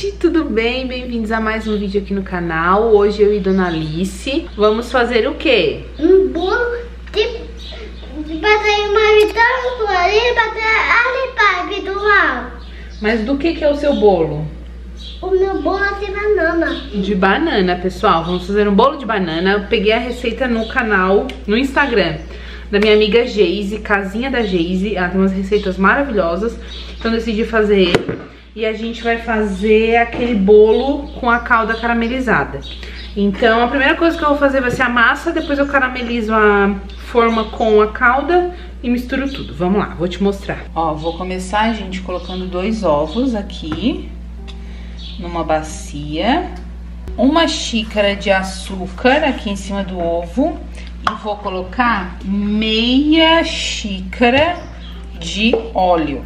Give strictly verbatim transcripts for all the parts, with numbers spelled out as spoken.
gente, tudo bem? Bem-vindos a mais um vídeo aqui no canal. Hoje eu e Dona Alice vamos fazer o quê? Um bolo de bater uma vitória ali, bater ali para do lado. Mas do que que é o seu bolo? O meu bolo é de banana. De banana, pessoal. Vamos fazer um bolo de banana. Eu peguei a receita no canal, no Instagram, da minha amiga Geise, Casinha da Geise. Ela tem umas receitas maravilhosas. Então eu decidi fazer ele. E a gente vai fazer aquele bolo com a calda caramelizada. Então a primeira coisa que eu vou fazer vai ser a massa. Depois eu caramelizo a forma com a calda e misturo tudo. Vamos lá, vou te mostrar. Ó, vou começar, gente, colocando dois ovos aqui numa bacia. Uma xícara de açúcar aqui em cima do ovo. E vou colocar meia xícara de óleo.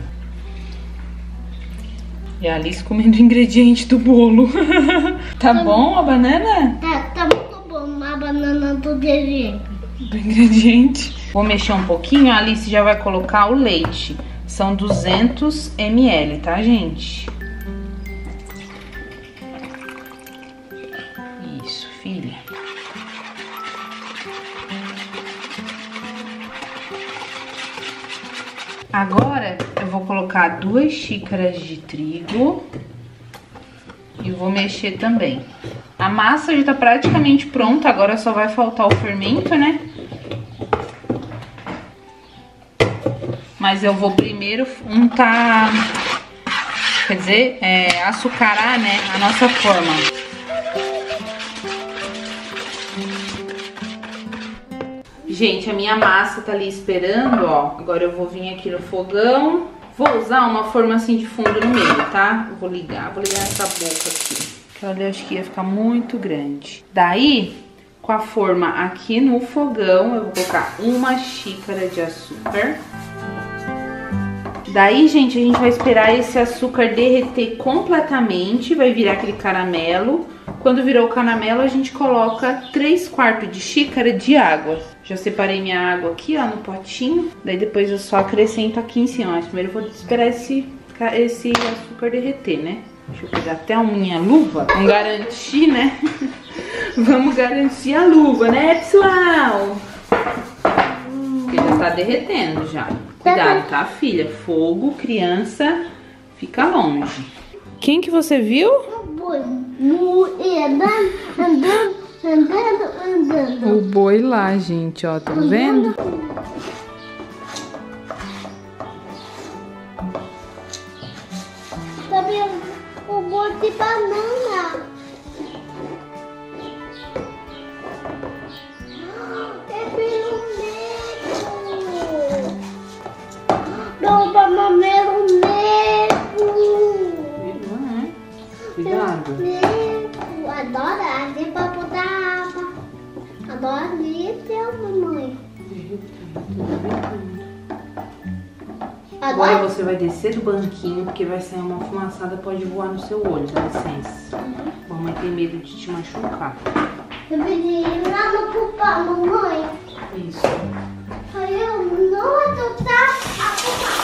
E a Alice comendo o ingrediente do bolo. Tá bom a banana? Tá, tá muito bom a banana do ingrediente. Do ingrediente. Vou mexer um pouquinho, a Alice já vai colocar o leite. São duzentos mililitros, tá, gente? Isso, filha. Agora eu vou colocar duas xícaras de trigo e vou mexer também. A massa já tá praticamente pronta, agora só vai faltar o fermento, né? Mas eu vou primeiro untar, quer dizer, é, açucarar, né, a nossa forma. Gente, a minha massa tá ali esperando, ó. Agora eu vou vir aqui no fogão. Vou usar uma forma assim de fundo no meio, tá? Eu vou ligar, vou ligar essa boca aqui. Que eu acho que ia ficar muito grande. Daí, com a forma aqui no fogão, eu vou colocar uma xícara de açúcar. Daí, gente, a gente vai esperar esse açúcar derreter completamente. Vai virar aquele caramelo. Quando virou o caramelo, a gente coloca três quartos de xícara de água. Já separei minha água aqui, ó, no potinho. Daí depois eu só acrescento aqui em cima. Mas primeiro eu vou esperar esse, esse açúcar derreter, né? Deixa eu pegar até a minha luva. Vamos garantir, né? Vamos garantir a luva, né, pessoal? Porque já tá derretendo já. Cuidado, tá, filha? Fogo, criança, fica longe. Quem que você viu? Andando, andando, andando, andando. O boi lá, gente, ó, tá vendo? Tá vendo? O boi de banana. É pelo meio. Não, bananeiro negro. Cuidado. Eu adoro ali pra botar água. Adoro ali, teu mamãe. Agora você vai descer do banquinho, porque vai sair uma fumaçada, pode voar no seu olho, dá licença. Uhum. Mamãe tem medo de te machucar. Eu pedi lá no pupá, mamãe. Isso. Aí eu não adotar a pupá.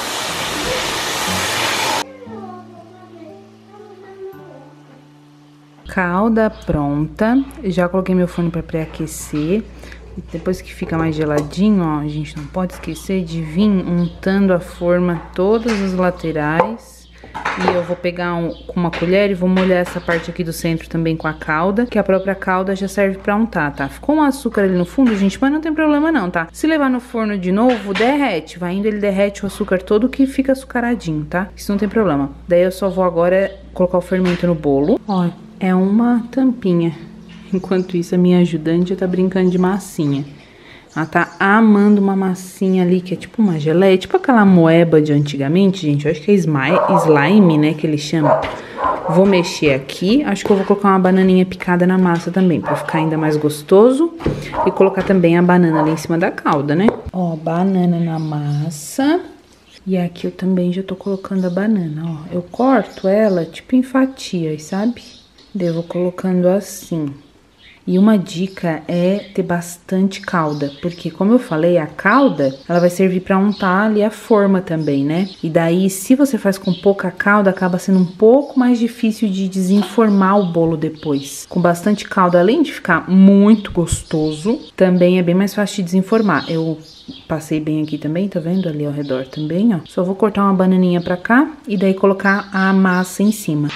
Calda pronta. Já coloquei meu fone para pré-aquecer. E depois que fica mais geladinho, ó, a gente não pode esquecer de vir untando a forma todas as laterais. E eu vou pegar um, com uma colher e vou molhar essa parte aqui do centro também com a calda, que a própria calda já serve pra untar, tá? Ficou um açúcar ali no fundo, gente, mas não tem problema não, tá? Se levar no forno de novo, derrete. Vai indo, ele derrete o açúcar todo que fica açucaradinho, tá? Isso não tem problema. Daí eu só vou agora colocar o fermento no bolo. Ó, é uma tampinha. Enquanto isso, a minha ajudante já tá brincando de massinha. Ela tá amando uma massinha ali, que é tipo uma geleia, tipo aquela moeba de antigamente, gente. Eu acho que é slime, né, que eles chamam. Vou mexer aqui. Acho que eu vou colocar uma bananinha picada na massa também, pra ficar ainda mais gostoso. E colocar também a banana ali em cima da calda, né? Ó, banana na massa. E aqui eu também já tô colocando a banana, ó. Eu corto ela, tipo, em fatias, sabe? Daí eu vou colocando assim. E uma dica é ter bastante calda, porque como eu falei, a calda, ela vai servir para untar ali a forma também, né? E daí, se você faz com pouca calda, acaba sendo um pouco mais difícil de desenformar o bolo depois. Com bastante calda, além de ficar muito gostoso, também é bem mais fácil de desenformar. Eu passei bem aqui também, tá vendo? Ali ao redor também, ó. Só vou cortar uma bananinha pra cá e daí colocar a massa em cima.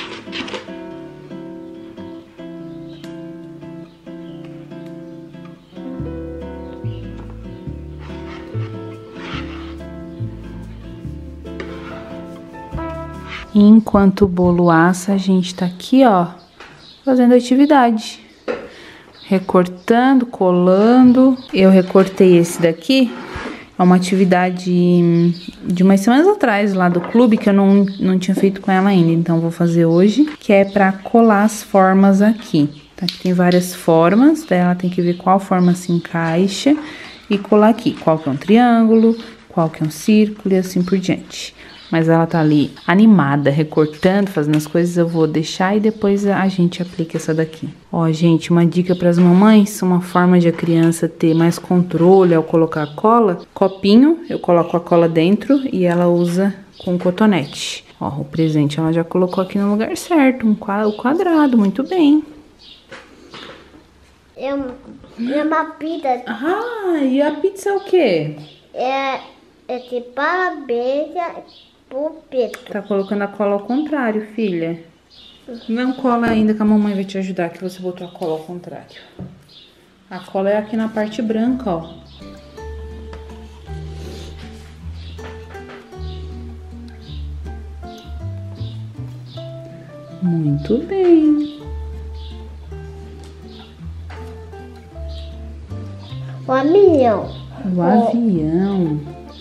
Enquanto o bolo assa, a gente tá aqui, ó, fazendo atividade. Recortando, colando. Eu recortei esse daqui. É uma atividade de umas semanas atrás, lá do clube, que eu não, não tinha feito com ela ainda. Então, vou fazer hoje, que é pra colar as formas aqui. Então, aqui tem várias formas, daí ela tem que ver qual forma se encaixa e colar aqui. Qual que é um triângulo, qual que é um círculo e assim por diante. Mas ela tá ali animada, recortando, fazendo as coisas, eu vou deixar e depois a gente aplica essa daqui. Ó, gente, uma dica pras mamães, uma forma de a criança ter mais controle ao colocar a cola. Copinho, eu coloco a cola dentro e ela usa com cotonete. Ó, o presente ela já colocou aqui no lugar certo, um quadrado, muito bem. É uma pizza. Ah, e a pizza é o quê? É, é de parabéns. Pupito. Tá colocando a cola ao contrário, filha. Não cola ainda que a mamãe vai te ajudar, que você botou a cola ao contrário. A cola é aqui na parte branca, ó. Muito bem. O avião. O avião.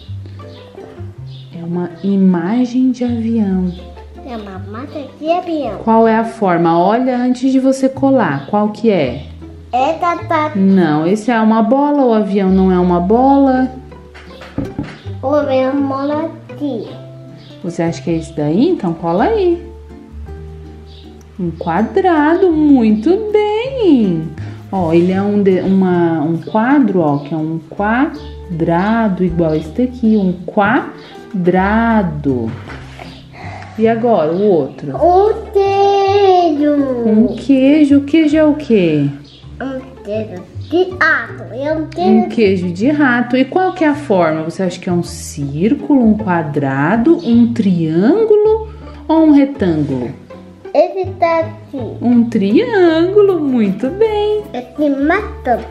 É uma imagem de avião. É uma massa de avião. Qual é a forma? Olha antes de você colar. Qual que é? É da... Não, esse é uma bola. O avião não é uma bola. O avião é uma bola aqui. Você acha que é esse daí? Então cola aí. Um quadrado. Muito bem. Ó, ele é um, de, uma, um quadro, ó, que é um quadrado igual esse daqui. Um quadrado. Quadrado. E agora o outro? O queijo. Um queijo. O queijo é o quê? Um queijo de rato. É um queijo... um queijo de rato. E qual que é a forma? Você acha que é um círculo, um quadrado, um triângulo ou um retângulo? Esse tá aqui. Um triângulo. Muito bem. Esse matou.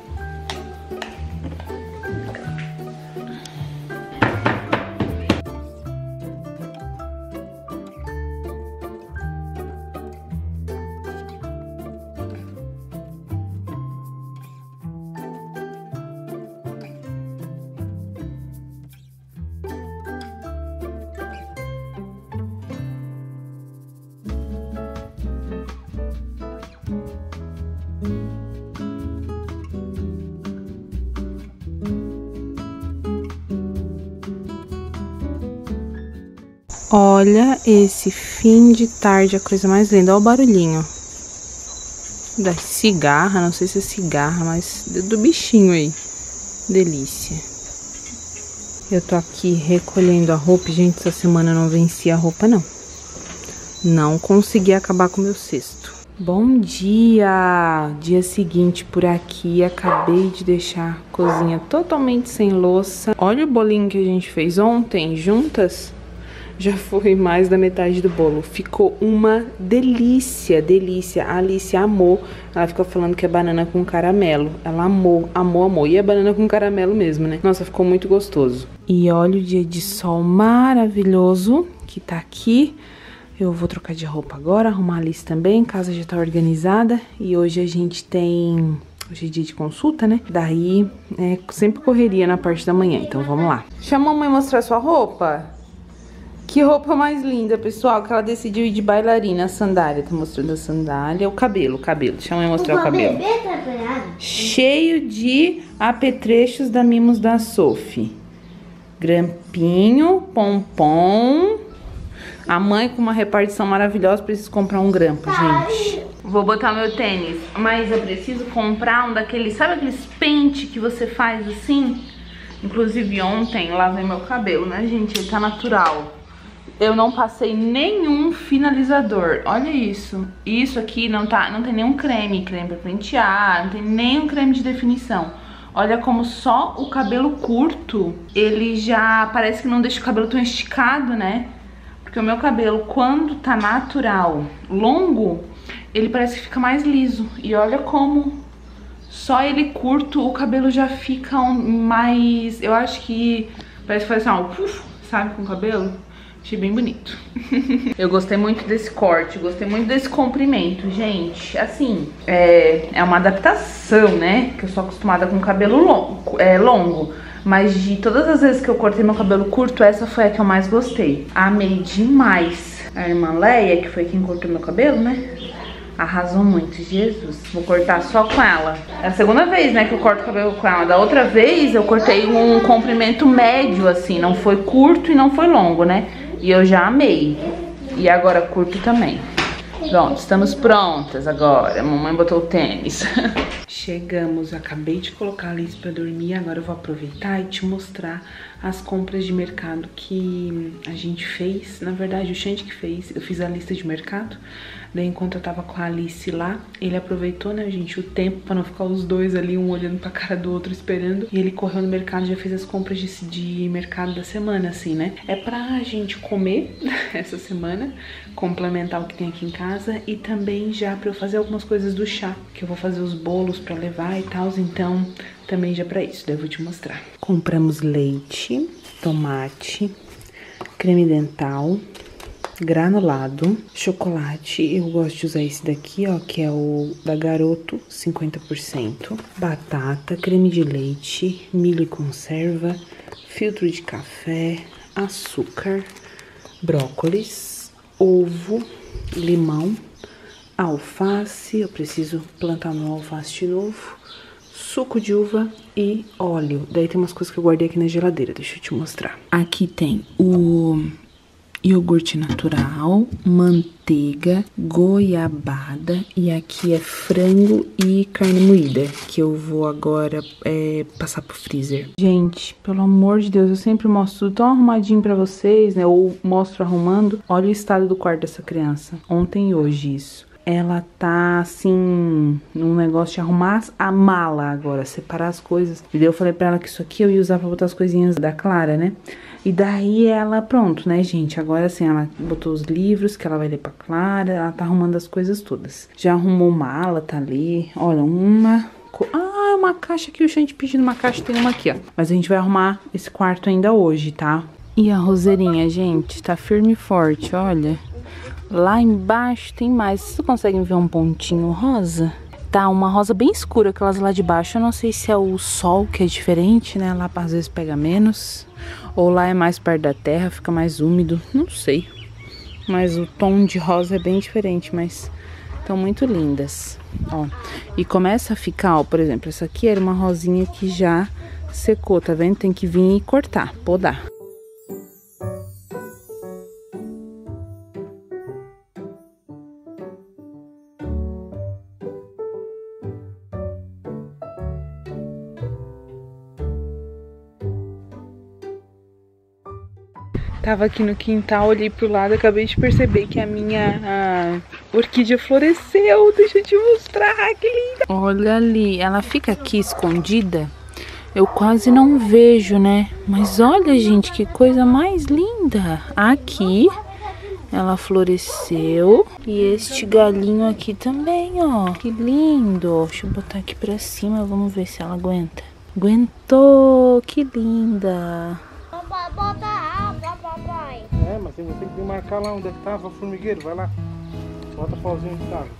Olha esse fim de tarde, a coisa mais linda. Olha o barulhinho da cigarra, não sei se é cigarra, mas do bichinho aí. Delícia. Eu tô aqui recolhendo a roupa. Gente, essa semana eu não venci a roupa, não. Não consegui acabar com o meu cesto. Bom dia! Dia seguinte por aqui. Acabei de deixar a cozinha totalmente sem louça. Olha o bolinho que a gente fez ontem, juntas. Já foi mais da metade do bolo. Ficou uma delícia, delícia. A Alice amou. Ela ficou falando que é banana com caramelo. Ela amou, amou, amou. E é banana com caramelo mesmo, né? Nossa, ficou muito gostoso. E olha o dia de sol maravilhoso que tá aqui. Eu vou trocar de roupa agora, arrumar a Alice também. A casa já tá organizada. E hoje a gente tem... Hoje é dia de consulta, né? Daí, é sempre correria na parte da manhã. Então, vamos lá. Deixa a mamãe mostrar sua roupa. Que roupa mais linda, pessoal, que ela decidiu ir de bailarina, a sandália. Tá mostrando a sandália. O cabelo, o cabelo. Deixa a mãe mostrar o, o cabelo. Tá cheio de apetrechos da Mimos da Sophie. Grampinho, pompom. A mãe com uma repartição maravilhosa, preciso comprar um grampo, gente. Vou botar meu tênis, mas eu preciso comprar um daqueles, sabe aqueles pente que você faz assim? Inclusive ontem lavei meu cabelo, né, gente? Ele tá natural. Eu não passei nenhum finalizador. Olha isso. Isso aqui não, tá, não tem nenhum creme. Creme pra pentear, não tem nenhum creme de definição. Olha como só o cabelo curto, ele já parece que não deixa o cabelo tão esticado, né? Porque o meu cabelo, quando tá natural, longo, ele parece que fica mais liso. E olha como só ele curto, o cabelo já fica mais... Eu acho que parece que faz assim, ó, puf, sabe, com o cabelo. Achei bem bonito. Eu gostei muito desse corte, gostei muito desse comprimento, gente. Assim, é, é uma adaptação, né? Que eu sou acostumada com cabelo longo, é, longo. Mas de todas as vezes que eu cortei meu cabelo curto, essa foi a que eu mais gostei. Amei demais. A irmã Leia, que foi quem cortou meu cabelo, né? Arrasou muito, Jesus. Vou cortar só com ela. É a segunda vez, né, que eu corto o cabelo com ela. Da outra vez eu cortei um comprimento médio, assim. Não foi curto e não foi longo, né? E eu já amei. E agora curto também. Pronto, estamos prontas agora. A mamãe botou o tênis. Chegamos, acabei de colocar a Alice pra dormir. Agora eu vou aproveitar e te mostrar as compras de mercado que a gente fez. Na verdade, o Xande que fez. Eu fiz a lista de mercado. Daí, enquanto eu tava com a Alice lá, ele aproveitou, né, gente, o tempo pra não ficar os dois ali, um olhando pra cara do outro, esperando. E ele correu no mercado e já fez as compras de, de mercado da semana, assim, né? É pra gente comer essa semana, complementar o que tem aqui em casa. E também já pra eu fazer algumas coisas do chá, que eu vou fazer os bolos pra levar e tal. Então, também já pra isso, daí eu vou te mostrar. Compramos leite, tomate, creme dental, granulado, chocolate. Eu gosto de usar esse daqui, ó, que é o da Garoto, cinquenta por cento. Batata, creme de leite, milho em conserva, filtro de café, açúcar, brócolis, ovo, limão, alface. Eu preciso plantar meu alface de novo. Suco de uva e óleo. Daí tem umas coisas que eu guardei aqui na geladeira, deixa eu te mostrar. Aqui tem o iogurte natural, manteiga, goiabada e aqui é frango e carne moída, que eu vou agora é, passar pro freezer. Gente, pelo amor de Deus, eu sempre mostro tudo tão arrumadinho pra vocês, né? Ou mostro arrumando. Olha o estado do quarto dessa criança. Ontem e hoje isso. Ela tá, assim, num negócio de arrumar a mala agora, separar as coisas. E daí eu falei pra ela que isso aqui eu ia usar pra botar as coisinhas da Clara, né? E daí ela, pronto, né, gente? Agora, assim, ela botou os livros que ela vai ler pra Clara. Ela tá arrumando as coisas todas. Já arrumou mala, tá ali. Olha, uma... Ah, uma caixa aqui. O Xande pedindo uma caixa, tem uma aqui, ó. Mas a gente vai arrumar esse quarto ainda hoje, tá? E a roseirinha, gente, tá firme e forte, olha. Lá embaixo tem mais. Vocês conseguem ver um pontinho rosa? Tá uma rosa bem escura, aquelas lá de baixo. Eu não sei se é o sol que é diferente, né? Lá às vezes pega menos. Ou lá é mais perto da terra, fica mais úmido. Não sei. Mas o tom de rosa é bem diferente, mas estão muito lindas. Ó. E começa a ficar, ó, por exemplo, essa aqui era uma rosinha que já secou, tá vendo? Tem que vir e cortar, podar. Tava aqui no quintal, olhei pro lado, acabei de perceber que a minha a orquídea floresceu. Deixa eu te mostrar, que linda! Olha ali, ela fica aqui escondida, eu quase não vejo, né? Mas olha, gente, que coisa mais linda! Aqui, ela floresceu. E este galinho aqui também, ó. Que lindo! Deixa eu botar aqui pra cima, vamos ver se ela aguenta. Aguentou! Que linda! Bota água, papai. É, mas você tem que marcar lá onde é que tava o formigueiro, vai lá. Bota pauzinho de água.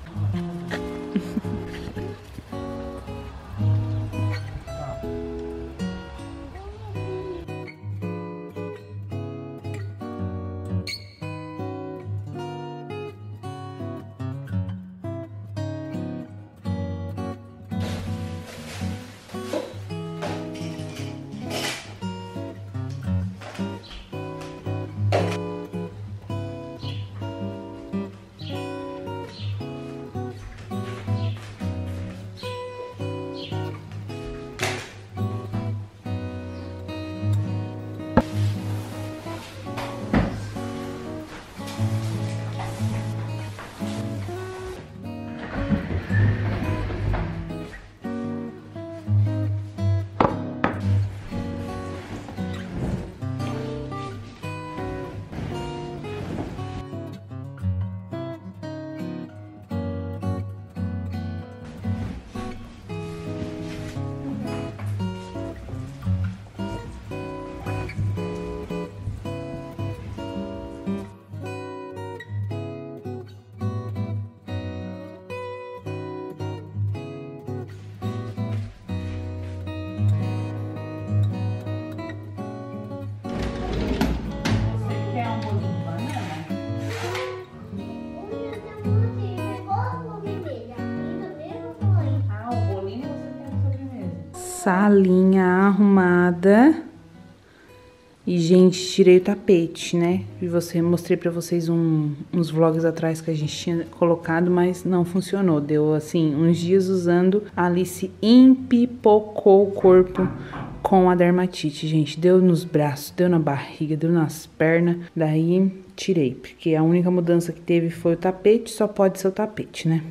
salinha arrumada. E, gente, tirei o tapete, né? E você, mostrei pra vocês um, uns vlogs atrás que a gente tinha colocado, mas não funcionou. Deu, assim, uns dias usando, a Alice empipocou o corpo com a dermatite, gente. Deu nos braços, deu na barriga, deu nas pernas. Daí, tirei, porque a única mudança que teve foi o tapete, só pode ser o tapete, né?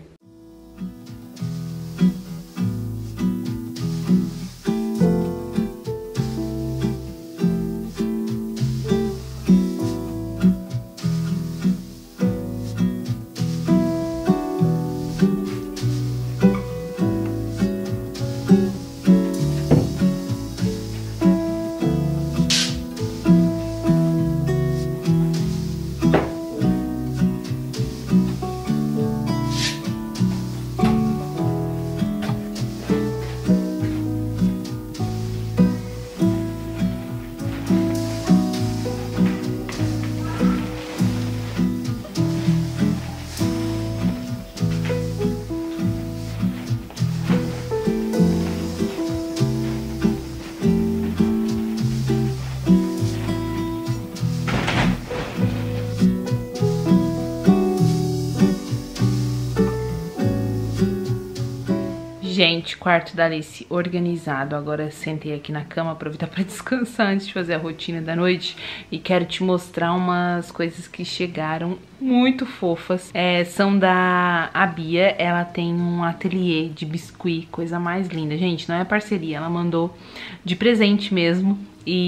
Gente, quarto da Alice organizado. Agora sentei aqui na cama, aproveitar para descansar antes de fazer a rotina da noite. E quero te mostrar umas coisas que chegaram muito fofas. É, são da a Bia, ela tem um ateliê de biscuit, coisa mais linda. Gente, não é parceria, ela mandou de presente mesmo.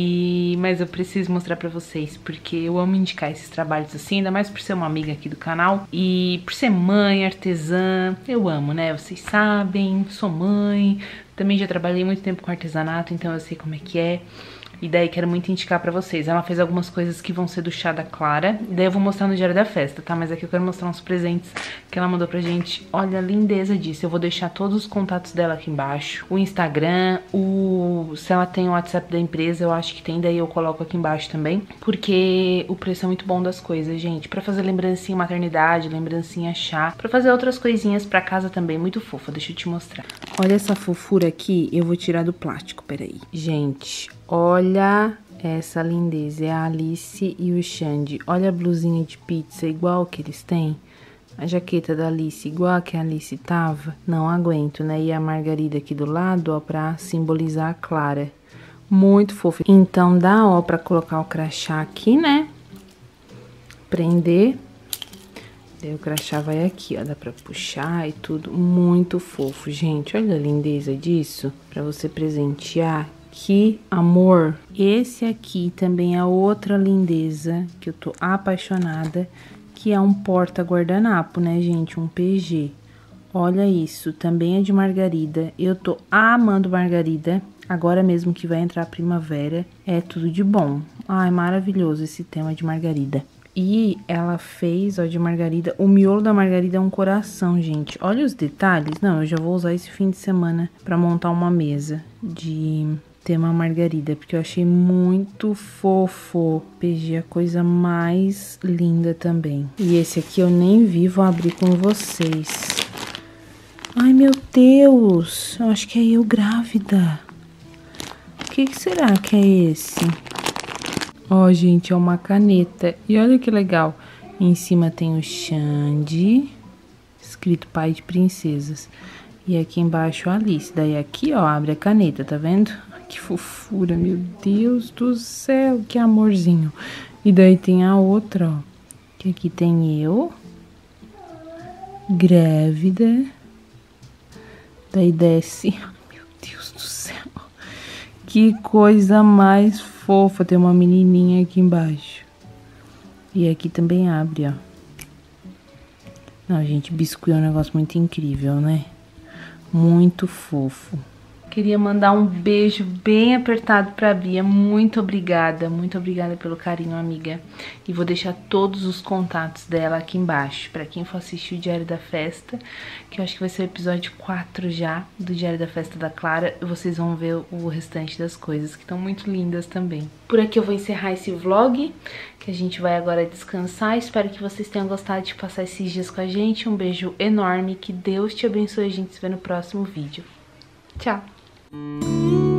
E, mas eu preciso mostrar pra vocês, porque eu amo indicar esses trabalhos assim, ainda mais por ser uma amiga aqui do canal. E por ser mãe, artesã, eu amo, né? Vocês sabem, sou mãe, também já trabalhei muito tempo com artesanato, então eu sei como é que é. E daí quero muito indicar pra vocês. Ela fez algumas coisas que vão ser do chá da Clara. E daí eu vou mostrar no diário da festa, tá? Mas aqui eu quero mostrar uns presentes que ela mandou pra gente. Olha a lindeza disso. Eu vou deixar todos os contatos dela aqui embaixo. O Instagram, o... se ela tem o WhatsApp da empresa, eu acho que tem. Daí eu coloco aqui embaixo também. Porque o preço é muito bom das coisas, gente. Pra fazer lembrancinha maternidade, lembrancinha chá. Pra fazer outras coisinhas pra casa também. Muito fofa. Deixa eu te mostrar. Olha essa fofura aqui. Eu vou tirar do plástico, peraí. Gente... olha essa lindeza, é a Alice e o Xande. Olha a blusinha de pizza igual que eles têm. A jaqueta da Alice igual a que a Alice tava. Não aguento, né? E a Margarida aqui do lado, ó, pra simbolizar a Clara. Muito fofo. Então dá, ó, pra colocar o crachá aqui, né? Prender. Daí o crachá vai aqui, ó. Dá pra puxar e tudo. Muito fofo, gente. Olha a lindeza disso. Pra você presentear. Que amor! Esse aqui também é outra lindeza que eu tô apaixonada, que é um porta-guardanapo, né, gente? Um P G. Olha isso, também é de Margarida. Eu tô amando Margarida. Agora mesmo que vai entrar a primavera, é tudo de bom. Ai, maravilhoso esse tema de Margarida. E ela fez, ó, de Margarida, o miolo da Margarida é um coração, gente. Olha os detalhes. Não, eu já vou usar esse fim de semana pra montar uma mesa de... tema Margarida, porque eu achei muito fofo. P G é a coisa mais linda também. E esse aqui eu nem vi, vou abrir com vocês. Ai, meu Deus! Eu acho que é eu grávida. O que, que será que é esse? Ó, gente, é uma caneta. E olha que legal. Em cima tem o Xande, escrito pai de princesas. E aqui embaixo a Alice. Daí aqui, ó, abre a caneta, tá vendo? Que fofura, meu Deus do céu, que amorzinho. E daí tem a outra, ó, que aqui tem eu, grávida. Daí desce, meu Deus do céu, que coisa mais fofa. Tem uma menininha aqui embaixo. E aqui também abre, ó. Não, gente, biscuit é um negócio muito incrível, né? Muito fofo. Queria mandar um beijo bem apertado pra Bia. Muito obrigada, muito obrigada pelo carinho, amiga. E vou deixar todos os contatos dela aqui embaixo, pra quem for assistir o Diário da Festa, que eu acho que vai ser o episódio quatro já, do Diário da Festa da Clara. E vocês vão ver o restante das coisas, que estão muito lindas também. Por aqui eu vou encerrar esse vlog, que a gente vai agora descansar. Espero que vocês tenham gostado de passar esses dias com a gente. Um beijo enorme, que Deus te abençoe. A gente se vê no próximo vídeo. Tchau! Música